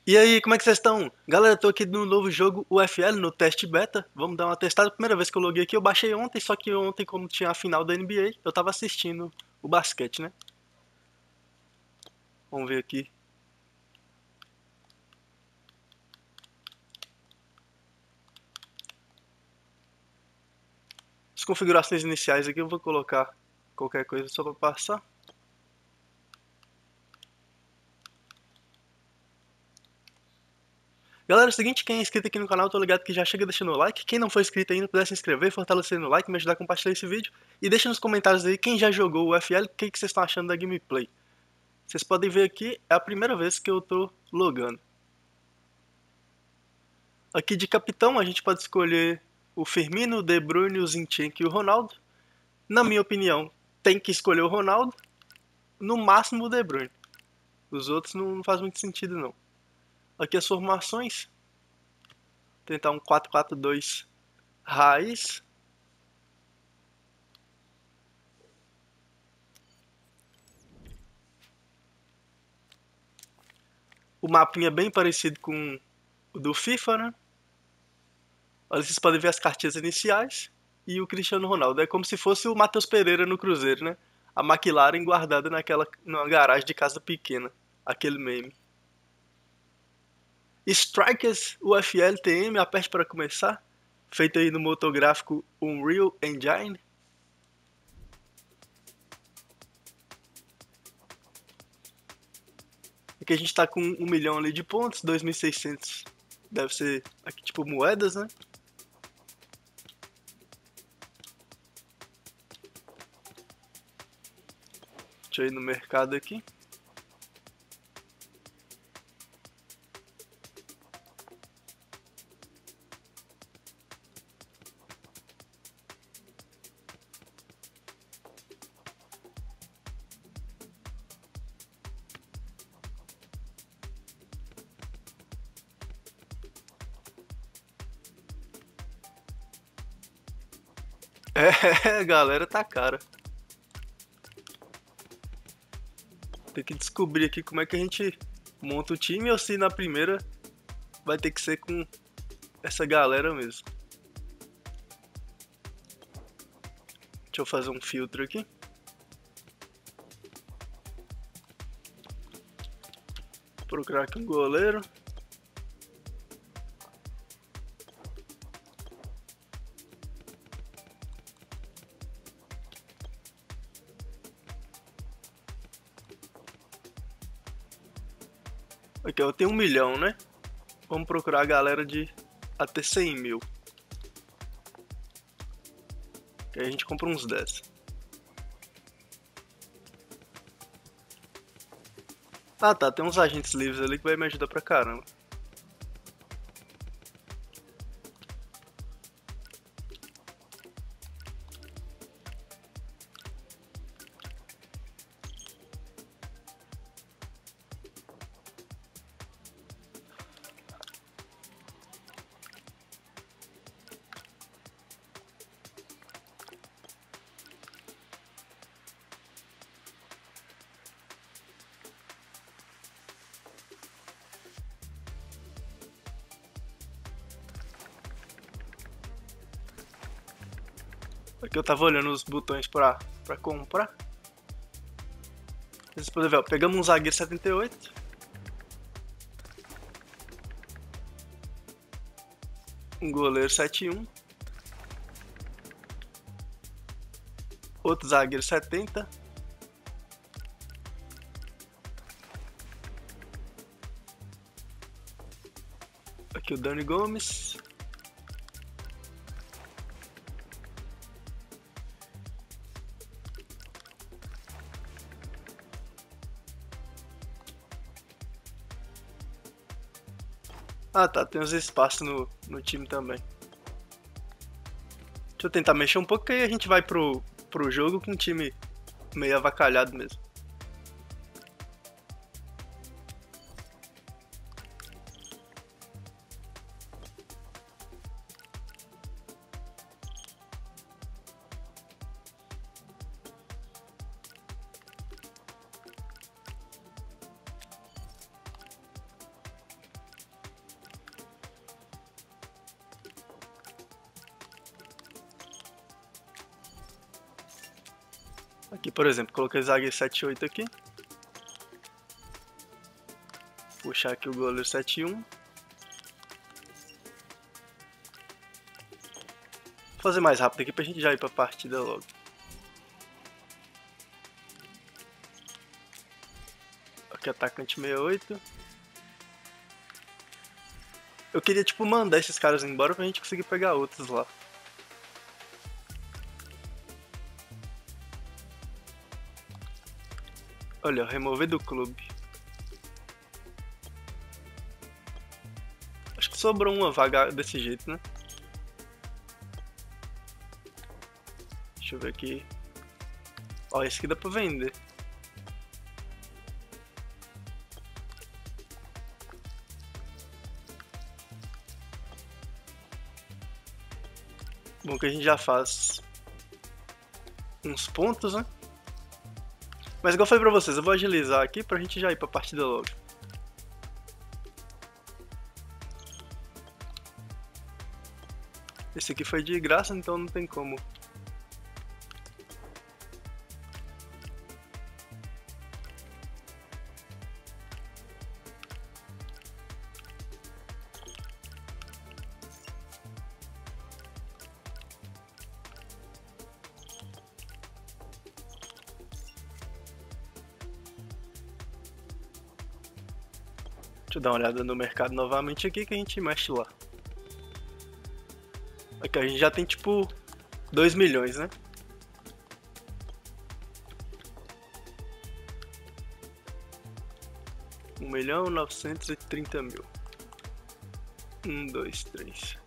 E aí, como é que vocês estão? Galera, eu tô aqui no novo jogo UFL, no teste beta. Vamos dar uma testada. Primeira vez que eu loguei aqui, eu baixei ontem, só que ontem, como tinha a final da NBA, eu tava assistindo o basquete, né? Vamos ver aqui. As configurações iniciais aqui eu vou colocar qualquer coisa só pra passar. Galera, é o seguinte, quem é inscrito aqui no canal, tô ligado que já chega deixando o like. Quem não for inscrito ainda, puder se inscrever, fortalecer no like, me ajudar a compartilhar esse vídeo. E deixa nos comentários aí quem já jogou o UFL, o que vocês estão achando da gameplay. Vocês podem ver aqui, é a primeira vez que eu tô logando. Aqui de capitão a gente pode escolher o Firmino, o De Bruyne, o Zinchenko e o Ronaldo. Na minha opinião, tem que escolher o Ronaldo, no máximo o De Bruyne. Os outros não faz muito sentido não. Aqui as formações, tentar um 4-4-2 raiz. O mapinha é bem parecido com o do FIFA, né? Olha, vocês podem ver as cartinhas iniciais e o Cristiano Ronaldo. É como se fosse o Matheus Pereira no Cruzeiro, né? A McLaren guardada numa garagem de casa pequena. Aquele meme. Strikers UFL TM, aperte para começar. Feito aí no motográfico Unreal Engine. Aqui a gente tá com 1 milhão ali de pontos, 2.600 deve ser aqui tipo moedas, né? Deixa eu ir no mercado aqui. É, galera, tá cara. Tem que descobrir aqui como é que a gente monta o time ou se na primeira vai ter que ser com essa galera mesmo. Deixa eu fazer um filtro aqui. Procurar aqui um goleiro. Aqui, eu tenho 1 milhão, né? Vamos procurar a galera de até 100 mil. Que aí a gente compra uns 10. Ah tá, tem uns agentes livres ali que vai me ajudar pra caramba. Aqui eu tava olhando os botões pra comprar. Vocês podem ver, ó, pegamos um zagueiro 78. Um goleiro 71. Outro zagueiro 70. Aqui o Dani Gomes. Ah tá, tem uns espaços no time também. Deixa eu tentar mexer um pouco, que aí a gente vai pro jogo com um time meio avacalhado mesmo. Aqui, por exemplo, coloquei zagueiro 7-8 aqui. Puxar aqui o goleiro 7-1. Vou fazer mais rápido aqui pra gente já ir pra partida logo. Aqui, atacante 68. Eu queria, tipo, mandar esses caras embora pra gente conseguir pegar outros lá. Olha, remover do clube. Acho que sobrou uma vaga desse jeito, né? Deixa eu ver aqui. Ó, esse aqui dá pra vender. Bom que a gente já faz uns pontos, né? Mas igual eu falei pra vocês, eu vou agilizar aqui pra gente já ir pra partida logo. Esse aqui foi de graça, então não tem como. Deixa eu dar uma olhada no mercado novamente aqui que a gente mexe lá. Aqui a gente já tem tipo 2 milhões, né? Um milhão 930 mil. 1, 2, 3.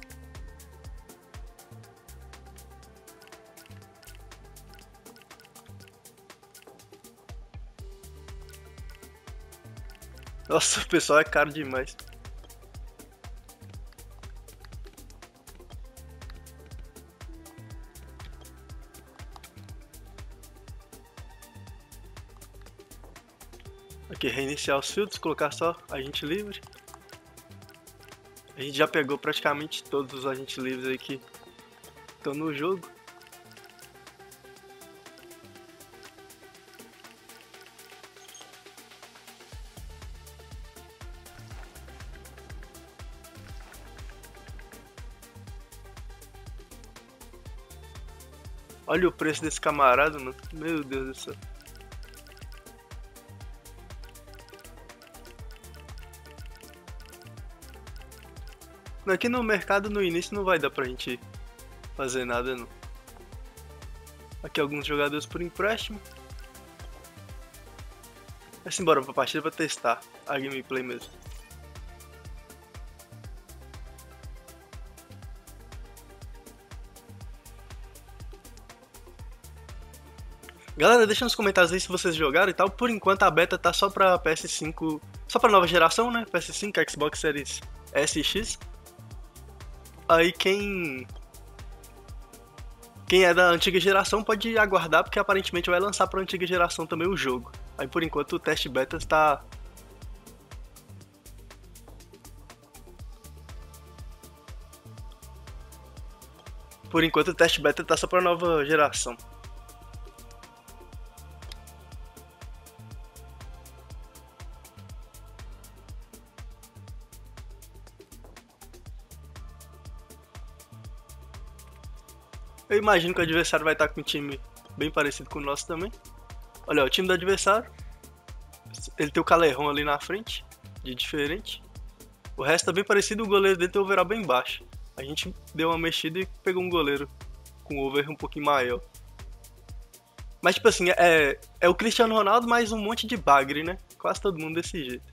Nossa, o pessoal é caro demais. Aqui, reiniciar os filtros, colocar só agente livre. A gente já pegou praticamente todos os agentes livres aí que estão no jogo. Olha o preço desse camarada, mano. Meu Deus do céu. Aqui no mercado no início não vai dar pra gente fazer nada não. Aqui alguns jogadores por empréstimo. Vai embora pra partida pra testar a gameplay mesmo. Galera, deixa nos comentários aí se vocês jogaram e tal. Por enquanto a beta tá só pra PS5, só pra nova geração, né? PS5, Xbox Series S e X. Aí quem é da antiga geração pode aguardar, porque aparentemente vai lançar pra antiga geração também o jogo. Aí por enquanto o teste beta está... Por enquanto o teste beta tá só pra nova geração. Eu imagino que o adversário vai estar com um time bem parecido com o nosso também. Olha, o time do adversário, ele tem o Calerron ali na frente, de diferente. O resto tá bem parecido, o goleiro dele tem o overall bem baixo. A gente deu uma mexida e pegou um goleiro com o over um pouquinho maior. Mas tipo assim, é o Cristiano Ronaldo mais um monte de bagre, né? Quase todo mundo desse jeito.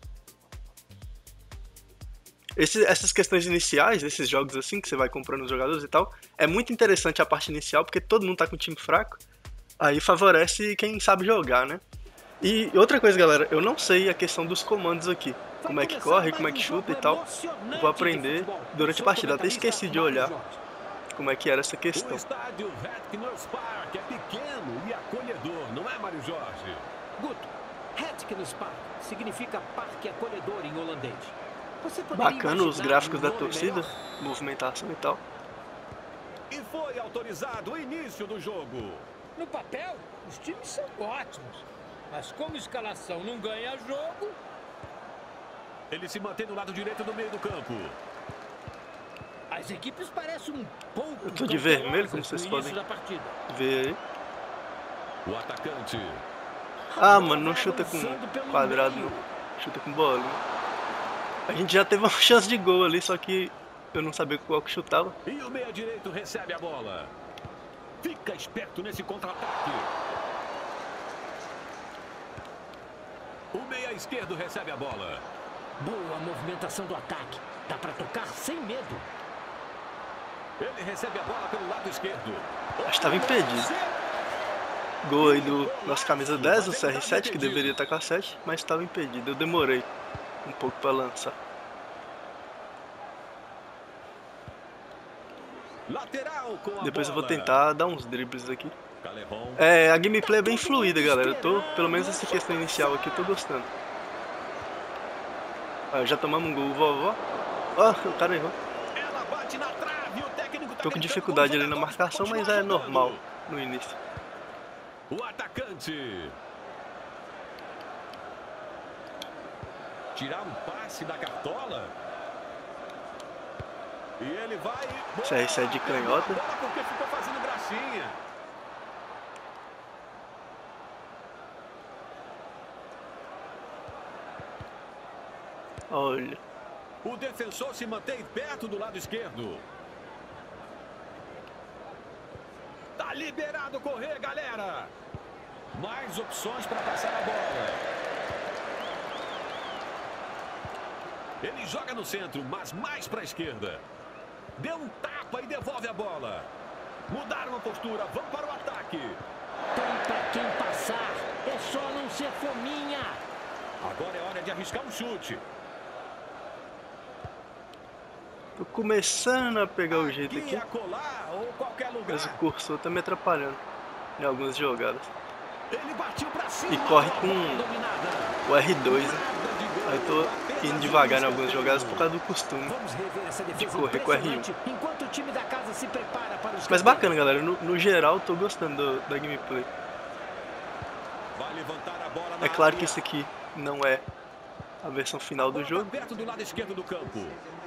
Essas questões iniciais, esses jogos assim, que você vai comprando os jogadores e tal, é muito interessante a parte inicial, porque todo mundo tá com um time fraco, aí favorece quem sabe jogar, né? E outra coisa, galera, eu não sei a questão dos comandos aqui, como é que corre, como é que chuta e tal, eu vou aprender durante a partida, até esqueci de olhar como é que era essa questão. O estádio Hertkens Park é pequeno e acolhedor, não é, Mário Jorge? Guto, Hertkens Park significa parque acolhedor em holandês. Bacana os gráficos da torcida, movimentação e tal. E foi autorizado o início do jogo. No papel, os times são ótimos. Mas como escalação não ganha jogo... Ele se mantém do lado direito do meio do campo. As equipes parecem um pouco... Eu tô de vermelho, como vocês podem ver aí. O atacante. Ah, mano, não chuta com quadrado, não. Chuta com bola. A gente já teve uma chance de gol ali, só que eu não sabia qual que chutava. E o meia direito recebe a bola. Fica esperto nesse contra-ataque. O meia esquerdo recebe a bola. Boa movimentação do ataque. Dá pra tocar sem medo. Ele recebe a bola pelo lado esquerdo. Acho que estava impedido. Gol aí do nosso camisa 10, o CR7, que deveria estar com a 7, mas estava impedido. Eu demorei um pouco para lançar. Lateral com a Depois eu bola. vou tentar dar uns dribles aqui. A gameplay é bem fluida, galera. Eu tô, pelo menos essa questão inicial aqui, eu tô gostando. Ah, já tomamos um gol, vovó. Ó, o cara errou. Ela bate na trave, o técnico tá Tô com dificuldade ali na marcação, mas é normal no início. O atacante. Tirar um passe da cartola. E ele vai... CR7 de canhota. Porque ficou fazendo gracinha. Olha. O defensor se mantém perto do lado esquerdo. Tá liberado correr, galera. Mais opções para passar a bola. Ele joga no centro, mas mais para a esquerda. Deu um tapa e devolve a bola. Mudaram a postura, vão para o ataque. Tem pra quem passar. É só não ser fominha. Agora é hora de arriscar um chute. Tô começando a pegar o jeito aqui. Mas o cursor tá me atrapalhando em algumas jogadas. Ele partiu pra cima. E corre com o R2, né? Aí eu tô indo devagar em algumas jogadas por causa do costume de correr com o R1. Mas bacana, galera. No geral, tô gostando da gameplay. É claro que isso aqui não é a versão final do jogo. Perto do lado esquerdo do campo.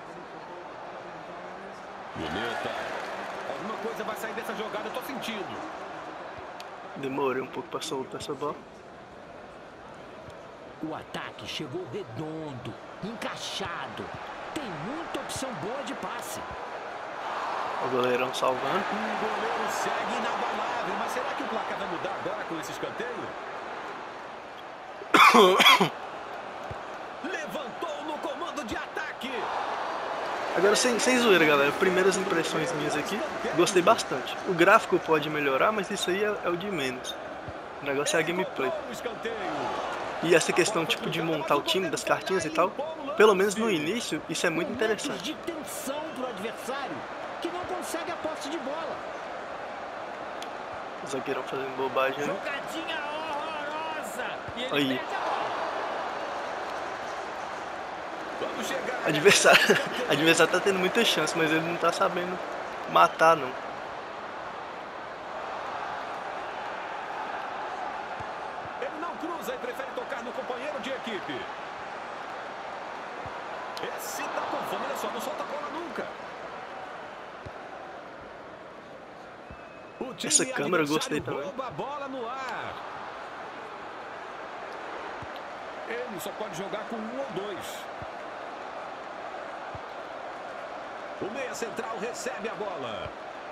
Bonita. Alguma coisa vai sair dessa jogada, eu tô sentindo. Demorei um pouco pra soltar essa bola. O ataque chegou redondo, encaixado. Tem muita opção boa de passe. O goleirão salvando. O goleiro segue inabalável, mas será que o placar vai mudar agora com esse escanteio? Levantou no comando de ataque. Agora, sem zoeira, galera, primeiras impressões minhas aqui, gostei bastante. O gráfico pode melhorar, mas isso aí é o de menos. O negócio é a gameplay. E essa questão, tipo, de montar o time, das cartinhas e tal, pelo menos no início, isso é muito interessante. De tensão pro adversário, que não consegue a posse de bola. O zagueirão fazendo bobagem, né? Jogadinha horrorosa. E ele aí. perde a bola. O adversário tá tendo muita chance, mas ele não tá sabendo matar, não. Ele não cruza e prefere tocar no companheiro de equipe. Esse tá com fome, olha só, não solta a bola nunca. Essa câmera eu gostei também. Rouba a bola no ar. Ele só pode jogar com 1 ou 2. O meia central recebe a bola.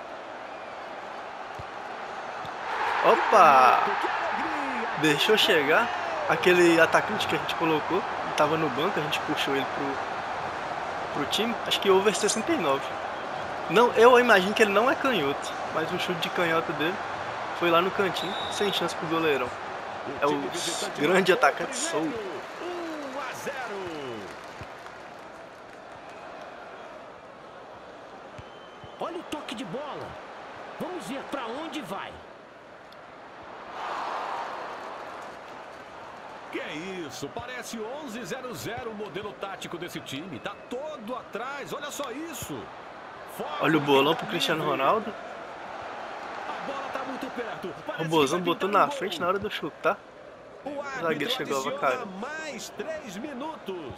Opa! Deixou chegar. Aquele atacante que a gente colocou, tava no banco, a gente puxou ele pro time. Acho que over 69. Não, eu imagino que ele não é canhoto, mas o chute de canhota dele foi lá no cantinho, sem chance pro goleirão. É o grande atacante Soul. 1 a 0. Olha o toque de bola. Vamos ver para onde vai. Que isso, parece 11-0-0 o modelo tático desse time. Tá todo atrás, olha só isso. Olha o bolão pro Cristiano Ronaldo. bola tá muito perto. O Bozão botou na frente na hora do chutar. O zagueiro chegou a vacar. Mais 3 minutos.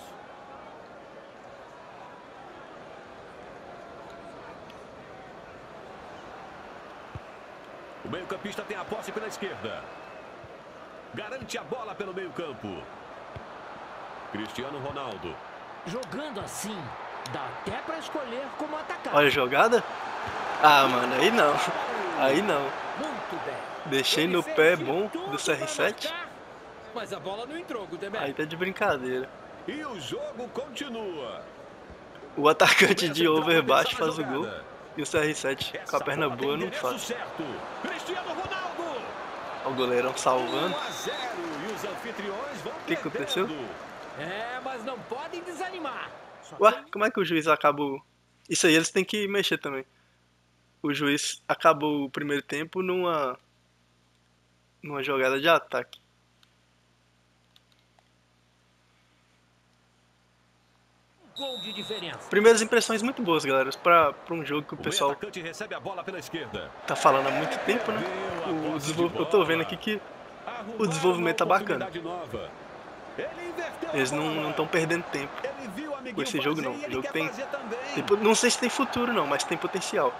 O meio-campista tem a posse pela esquerda. Garante a bola pelo meio-campo. Cristiano Ronaldo. Jogando assim, dá até pra escolher como atacar. Olha a jogada. Ah, mano, aí não. Aí não. Muito bem. Deixei no pé bom do CR7. Mas a bola não entrou, Gutenberg. Aí tá de brincadeira. E o jogo continua. O atacante de over baixo faz o gol. E o CR7 com a perna boa não faz. Cristiano Ronaldo. O goleirão salvando. 1 a 0 e os anfitriões vão O que aconteceu? É, mas não podem desanimar. Ué, como é que o juiz acabou? Isso aí eles têm que mexer também. O juiz acabou o primeiro tempo numa jogada de ataque. Gol de diferença. Primeiras impressões muito boas, galera, pra um jogo que o O pessoal atacante recebe a bola pela esquerda. tá falando há muito tempo, né? Eu tô vendo aqui que o desenvolvimento tá bacana. Eles não estão perdendo tempo com esse jogo, não. O jogo tem, não sei se tem futuro, não, mas tem potencial.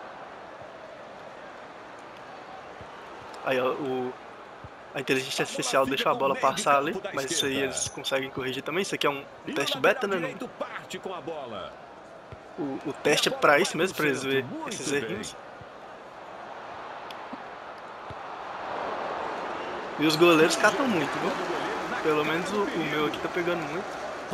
Aí, ó, a inteligência artificial deixou a bola passar ali, mas isso aí eles conseguem corrigir também. Isso aqui é um teste beta, né? O teste é pra isso mesmo, pra eles verem esses errinhos. E os goleiros catam muito, viu? Pelo menos o meu aqui tá pegando muito.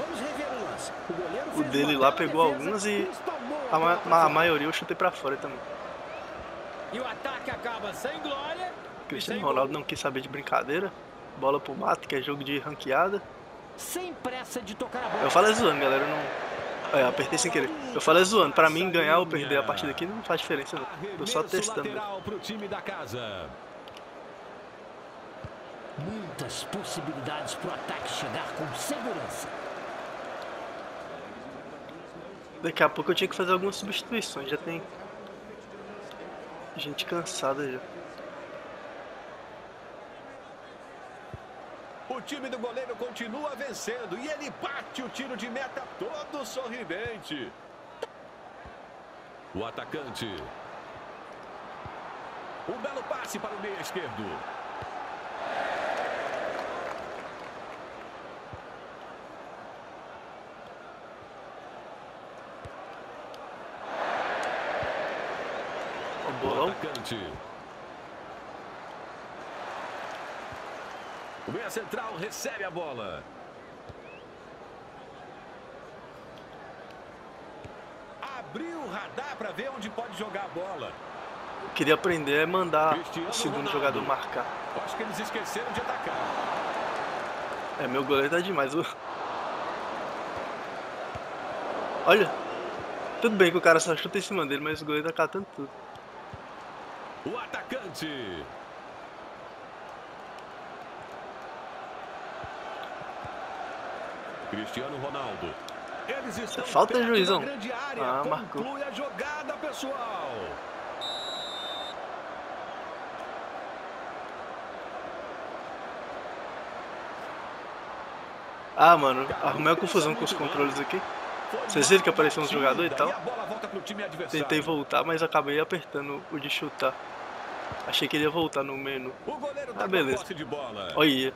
O dele lá pegou algumas e a maioria eu chutei pra fora também. E o ataque acaba sem glória. Cristiano Ronaldo não quis saber de brincadeira. Bola pro mato, que é jogo de ranqueada. Sem pressa de tocar a bola. Eu falei zoando, galera, eu não... apertei sem querer. Eu falei zoando, pra mim ganhar ou perder a partida aqui não faz diferença não. Tô só testando. Muitas possibilidades pro ataque chegar com segurança. Daqui a pouco eu tinha que fazer algumas substituições, já tem gente cansada já. O time do goleiro continua vencendo e ele bate o tiro de meta todo sorridente. O atacante. Um belo passe para o meio esquerdo. O bolão. O meia central recebe a bola. Abriu o radar para ver onde pode jogar a bola. Eu queria aprender a mandar o segundo jogador marcar. Acho que eles esqueceram de atacar. É, meu goleiro tá demais. Olha, tudo bem que o cara só chuta em cima dele, mas o goleiro tá catando tudo. O atacante. Cristiano Ronaldo. Eles estão falta, juizão. Ah, marcou. Conclui a jogada, pessoal. Ah, mano, arrumei uma confusão com os controles aqui. Vocês viram que apareceu um jogador e tal? Tentei voltar, mas acabei apertando o de chutar. Achei que ele ia voltar no menu. Ah, beleza. Olha.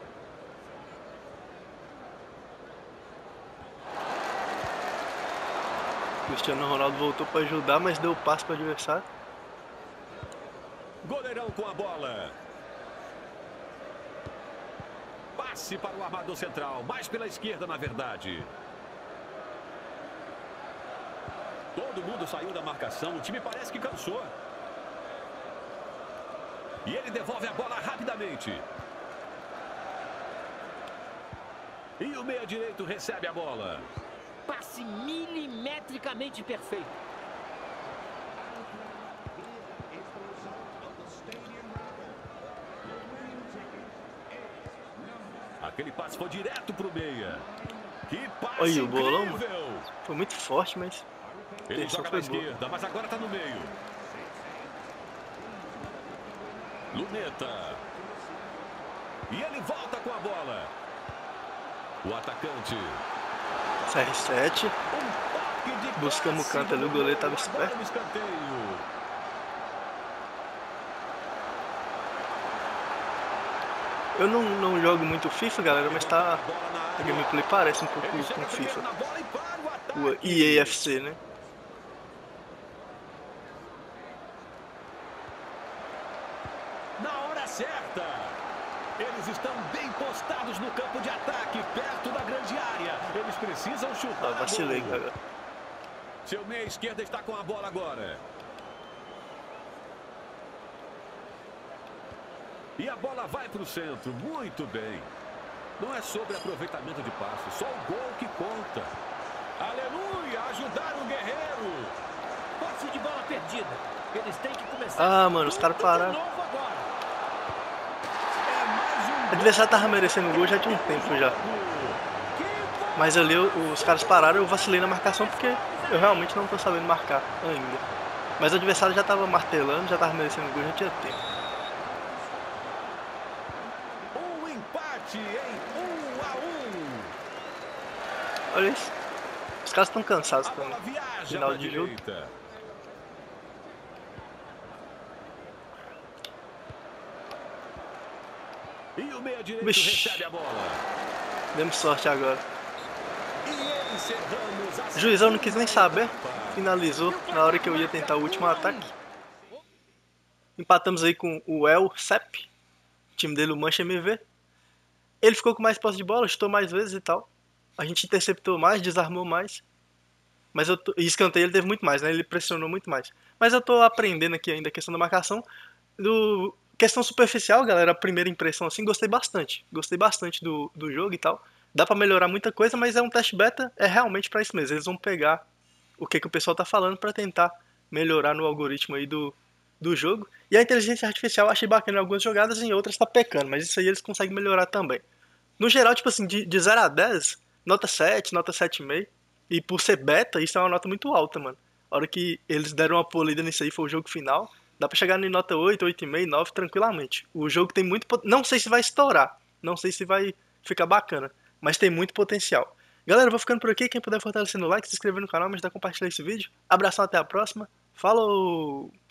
Cristiano Ronaldo voltou para ajudar, mas deu passe para o adversário. Goleirão com a bola. Passe para o armador central, mais pela esquerda na verdade. Todo mundo saiu da marcação, o time parece que cansou. E ele devolve a bola rapidamente. E o meia direito recebe a bola. Passe milimetricamente perfeito. Aquele passe foi direto pro meia. Que passe olha, o bolão incrível. Foi muito forte, mas ele joga na esquerda, mas agora tá no meio. Luneta. E ele volta com a bola. O atacante. CR7. Buscamos o canto ali, o goleiro estava esperto. Eu não jogo muito FIFA, galera, mas tá... A gameplay parece um pouco com FIFA. O EAFC, né? Na hora certa. Eles estão bem postados no campo de ataque, perto da grande área. Eles precisam chutar. Vacilei, galera. Seu meia esquerda está com a bola agora. E a bola vai para o centro. Muito bem. Não é sobre aproveitamento de passe, só o gol que conta. Aleluia! Ajudaram o guerreiro. Posse de bola perdida. Eles têm que começar. Ah, mano, os caras pararam. O adversário tava merecendo o gol já tinha um tempo já. Mas ali os caras pararam, eu vacilei na marcação porque eu realmente não tô sabendo marcar ainda. Mas o adversário já tava martelando, já tava merecendo o gol, já tinha tempo. Um empate em 1-1. Olha isso. Os caras estão cansados também. Final de jogo. E o meia direito recebe a bola. Demos sorte agora. O juizão não quis nem saber. Finalizou na hora que eu ia tentar o último ataque. Empatamos aí com o El Cep. O time dele, o Mancha MV. Ele ficou com mais posse de bola, chutou mais vezes e tal. A gente interceptou mais, desarmou mais. Mas e escanteio ele teve muito mais, né? Ele pressionou muito mais. Mas eu tô aprendendo aqui ainda a questão da marcação. Questão superficial, galera, a primeira impressão assim, gostei bastante. Gostei bastante do jogo e tal. Dá pra melhorar muita coisa, mas é um teste beta, é realmente pra isso mesmo. Eles vão pegar o que o pessoal tá falando pra tentar melhorar no algoritmo aí do jogo. E a inteligência artificial eu achei bacana em algumas jogadas e em outras tá pecando, mas isso aí eles conseguem melhorar também. No geral, tipo assim, de 0 a 10, nota 7, nota 7,5. E por ser beta, isso é uma nota muito alta, mano. A hora que eles deram uma polida nisso aí, foi o jogo final, dá pra chegar em nota 8, 8,5, 9 tranquilamente. O jogo tem muito... Não sei se vai estourar, não sei se vai ficar bacana, mas tem muito potencial. Galera, eu vou ficando por aqui. Quem puder fortalecer no like, se inscrever no canal, me ajudar a compartilhar esse vídeo. Abração, até a próxima. Falou!